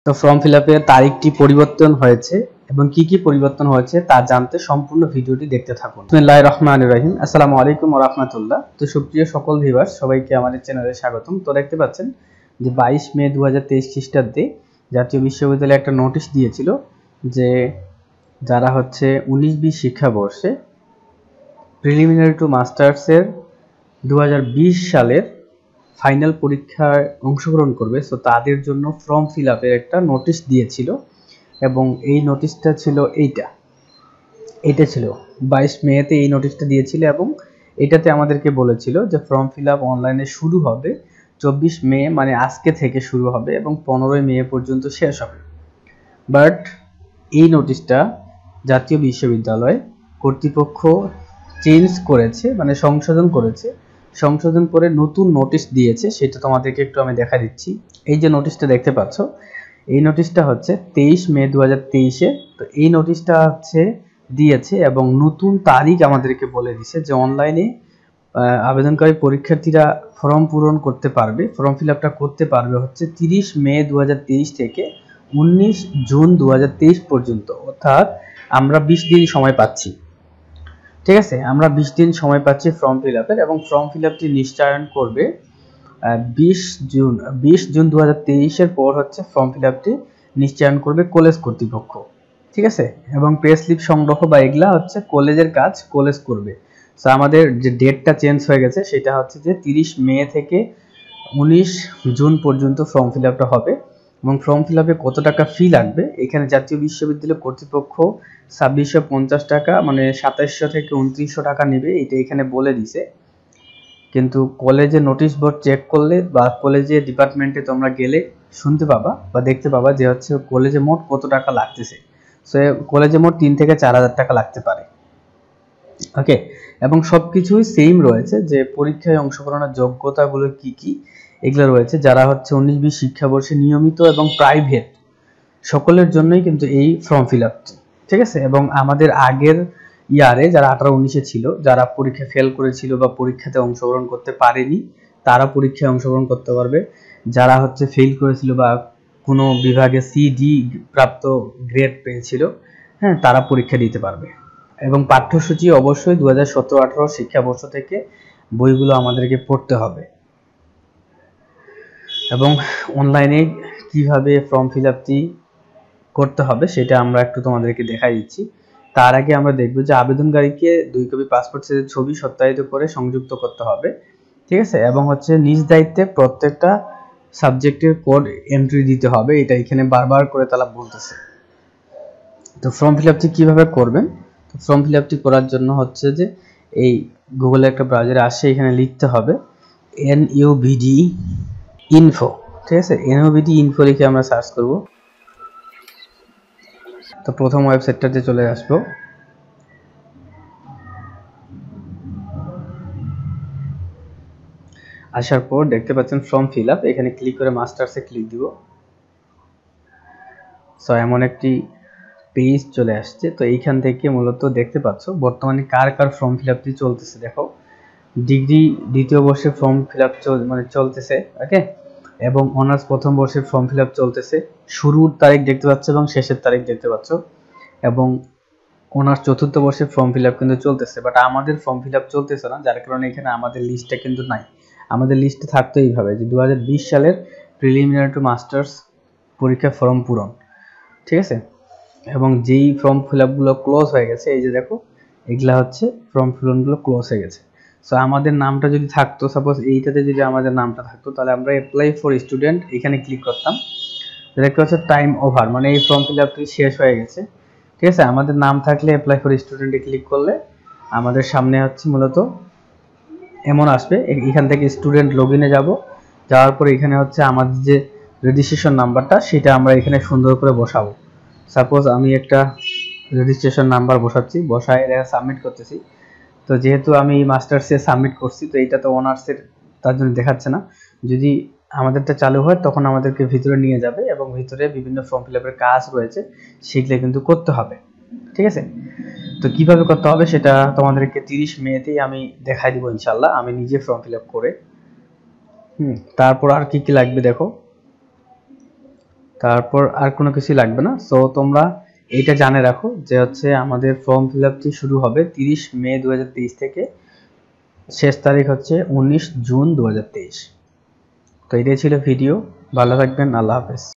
তো form fill আপের তারিখটি পরিবর্তন হয়েছে এবং কি কি পরিবর্তন হয়েছে তা জানতে সম্পূর্ণ ভিডিওটি দেখতে থাকুন। বিসমিল্লাহির রহমানির রহিম। আসসালামু আলাইকুম ওয়া রাহমাতুল্লাহ। তো সুপ্রিয় সকল ভিউয়ার্স, সবাইকে আমাদের চ্যানেলে স্বাগতম। তো দেখতে পাচ্ছেন যে 22 মে 2023 খ্রিস্টাব্দে জাতীয় বিশ্ববিদ্যালয় একটা নোটিশ দিয়েছিল যে যারা হচ্ছে 19-20 শিক্ষাবর্ষে প্রিলিমিনারি টু মাস্টার্সের 2020 সালের ফাইনাল পরীক্ষায় অংশগ্রহণ করবে, সো তাদের জন্য ফর্ম ফিল আপের একটা নোটিশ দিয়েছিল এবং এই নোটিশটা ছিল এইটা ছিল 22 মেতে এই নোটিশটা দিয়েছিল এবং এটাতে আমাদেরকে বলেছিল যে ফর্ম ফিল আপ অনলাইনে শুরু হবে 24 মে, মানে আজকে থেকে শুরু হবে এবং 15 মে পর্যন্ত শেষ হবে। বাট এই নোটিশটা জাতীয় বিশ্ববিদ্যালয় কর্তৃপক্ষ চেঞ্জ করেছে, মানে সংশোধন করে নতুন নোটিশ দিয়েছে। সেটা তোমাদেরকে একটু আমি দেখা দিচ্ছি। এই যে নোটিশটা দেখতে পাচ্ছ, এই নোটিশটা হচ্ছে 23 মে 2023-এ। তো এই নোটিশটা হচ্ছে দিয়েছে এবং নতুন তারিখ আমাদেরকে বলে দিছে যে অনলাইনে আবেদনকারী পরীক্ষার্থীরা ফর্ম পূরণ করতে পারবে, ফর্ম ফিল আপটা করতে পারবে হচ্ছে 30 মে 2023 থেকে 19 জুন 2023 পর্যন্ত। অর্থাৎ আমরা 20 দিন সময় পাচ্ছি। ঠিক আছে, আমরা 20 দিন সময় পাচ্ছি ফর্ম ফিল আপের এবং ফর্ম ফিল আপটি নিশ্চয়ন করবে 20 জুন 2023-এর পর হচ্ছে ফর্ম ফিল আপটি নিশ্চয়ন করবে কলেজ কর্তৃপক্ষ। ঠিক আছে, এবং প্রেস স্লিপ সংগ্রহ বা এগুলা হচ্ছে কলেজের কাজ, কলেজ করবে। সো আমাদের যে ডেটটা চেঞ্জ হয়ে গেছে সেটা হচ্ছে যে 30 মে থেকে 19 জুন পর্যন্ত ফর্ম ফিল আপটা হবে। এবং ফর্ম ফিল আপে কত টাকা ফি লাগবে, এখানে জাতীয় বিশ্ববিদ্যালয় কর্তৃপক্ষ 2650 টাকা, মানে 2700 থেকে 2900 টাকা নেবে, এটা এখানে বলে দিছে। কিন্তু কলেজে নোটিশ বোর্ড চেক করলে বা কলেজে ডিপার্টমেন্টে তোমরা গেলে শুনতে পাবা বা দেখতে পাবা যে হচ্ছে কলেজে মোট কত টাকা লাগতেছে। সো কলেজে মোট 3 থেকে 4000 টাকা লাগতে পারে। ওকে, এবং সবকিছুই সেম রয়েছে, যে পরীক্ষায় অংশগ্রহণের যোগ্যতাগুলো কি কি এগুলো রয়েছে। যারা হচ্ছে 19-20 শিক্ষাবর্ষে নিয়মিত এবং প্রাইভেট সকলের জন্যই কিন্তু এই ফর্ম ফিল আপটি। ঠিক আছে, এবং আমাদের আগের ইয়ারে যারা 18-19-এ ছিল, যারা পরীক্ষা ফেল করেছিল বা পরীক্ষাতে অংশগ্রহণ করতে পারেনি, তারা পরীক্ষায় অংশগ্রহণ করতে পারবে। যারা হচ্ছে ফেল করেছিল বা কোনো বিভাগে CD প্রাপ্ত গ্রেড পেয়েছিল, হ্যাঁ, তারা পরীক্ষা দিতে পারবে। এবং পাঠ্যসূচি অবশ্যই 2017-18 শিক্ষাবর্ষ থেকে বইগুলো আমাদেরকে পড়তে হবে। এবং অনলাইনে কিভাবে ফর্ম ফিল আপটি করতে হবে সেটা আমরা একটু তোমাদেরকে দেখাই দিচ্ছি। তার আগে আমরা দেখব যে আবেদনকারীকে 2 কপি পাসপোর্ট সাইজের ছবি সত্যায়িত করে সংযুক্ত করতে হবে। ঠিক আছে, এবং হচ্ছে নিজ দায়িত্বে প্রত্যেকটা সাবজেক্টের কোড এন্ট্রি দিতে হবে, এটা এখানে বারবার করে তারা বলতেছে। তো ফর্ম ফিল আপটি কিভাবে করবেন, তো ফর্ম ফিল আপটি করার জন্য হচ্ছে যে এই গুগলে একটা ব্রাউজারে আসে, এখানে লিখতে হবে NUBD info। ঠিক আছে, NUBD info লিখে আমরা সার্চ করব। তো প্রথম ওয়েবসাইটটাতে চলে আসবো। আসার পর দেখতে পাচ্ছেন ফর্ম ফিল আপ, এখানে ক্লিক করে মাস্টার্সে ক্লিক দিব। সো এমন একটি পেজ চলে আসছে। তো এইখান থেকে মূলত দেখতে পাচ্ছ বর্তমানে কার কার ফর্ম ফিল আপটি চলতেছে। দেখো, ডিগ্রি দ্বিতীয় বর্ষের ফর্ম ফিল আপ চলতেছে। ওকে, এবং অনার্স প্রথম বর্ষের ফর্ম ফিল আপ চলতেছে। শুরুর তারিখ দেখতে পাচ্ছ এবং শেষের তারিখ দেখতে পাচ্ছ। এবং অনার্স চতুর্থ বর্ষের ফর্ম ফিল আপ কিন্তু চলতেছে, বাট আমাদের ফর্ম ফিল আপ চলতেছে না, যার কারণে এখানে আমাদের লিস্টটা কিন্তু নাই। আমাদের লিস্টে থাকতো এইভাবে যে 2020 সালের প্রিলিমিনারি টু মাস্টার্স পরীক্ষা ফর্ম পূরণ। ঠিক আছে, এবং যেই ফর্ম ফিল আপগুলো ক্লোজ হয়ে গেছে, এই যে দেখো এগুলা হচ্ছে ফর্ম পূরণগুলো ক্লোজ হয়ে গেছে। সো আমাদের নামটা যদি থাকতো, সাপোজ এইটাতে যদি আমাদের নামটা থাকতো, তাহলে আমরা অ্যাপ্লাই ফর স্টুডেন্ট এখানে ক্লিক করতাম। দেখতে পাচ্ছ টাইম ওভার, মানে এই ফর্ম ফিল আপটি শেষ হয়ে গেছে। ঠিক আছে, আমাদের নাম থাকলে অ্যাপ্লাই ফর স্টুডেন্টে ক্লিক করলে আমাদের সামনে হচ্ছে মূলত এমন আসবে। এখান থেকে স্টুডেন্ট লগইনে যাব, যাওয়ার পর এখানে হচ্ছে আমাদের যে রেজিস্ট্রেশন নাম্বারটা সেটা আমরা এখানে সুন্দর করে বসাবো। সাপোজ আমি একটা রেজিস্ট্রেশন নাম্বার বসাচ্ছি, বসায় সাবমিট করতেছি। তো যেহেতু আমি মাস্টার্সে সাবমিট করছি, তো এইটা তো অনার্সের, তার জন্য দেখাচ্ছে না। যদি আমাদেরটা চালু হয় তখন আমাদেরকে ভিতরে নিয়ে যাবে এবং ভিতরে বিভিন্ন ফর্ম ফিল আপের কাজ রয়েছে, সেগুলো কিন্তু করতে হবে। ঠিক আছে, তো কিভাবে করতে হবে সেটা তোমাদেরকে 30 মেতেই আমি দেখাই দিব ইনশাল্লাহ, আমি নিজে ফর্ম ফিল আপ করে। তারপর আর কি কি লাগবে দেখো। তারপর আর কোনো কিছু লাগবে না। সো তোমরা এইটা জানে রাখো যে হচ্ছে আমাদের ফর্ম ফিল আপটি শুরু হবে 30 মে 2023 থেকে, শেষ তারিখ হচ্ছে 19 জুন 2023। তো এটাই ছিল ভিডিও। ভালো থাকবেন, আল্লাহ হাফেজ।